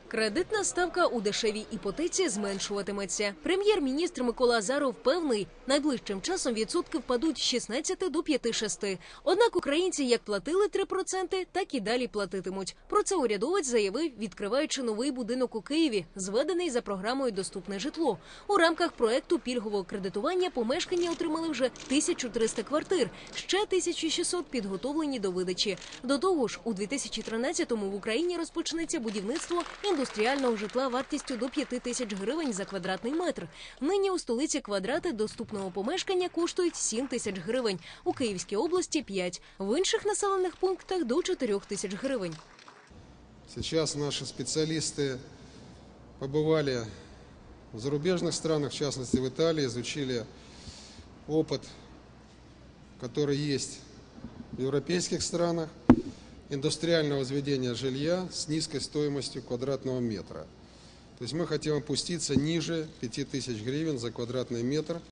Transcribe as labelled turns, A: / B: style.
A: Кредитна ставка у дешевій іпотеці зменшуватиметься. Прем'єр-міністр Микола Азаров певний, найближчим часом відсотки впадуть з 16 до 5-6. Однак українці як платили 3%, так і далі платитимуть. Про це урядовець заявив, відкриваючи новий будинок у Києві, зведений за програмою «Доступне житло». У рамках проекту пільгового кредитування помешкання отримали вже 1300 квартир, ще 1600 підготовлені до видачі. До того ж, у 2013-му в Україні розпочнеться будівництво індустріального житла вартістю до 5000 гривень за квадратний метр. Нині у столиці квадрати доступного помешкання коштують 7000 гривень, у Київській області – 5, в інших населених пунктах – до 4000 гривень.
B: Сейчас наши специалисты побывали в зарубежных странах, в частности в Италии, изучили опыт, который есть в европейских странах, индустриального возведения жилья с низкой стоимостью квадратного метра. То есть мы хотим опуститься ниже 5000 гривен за квадратный метр.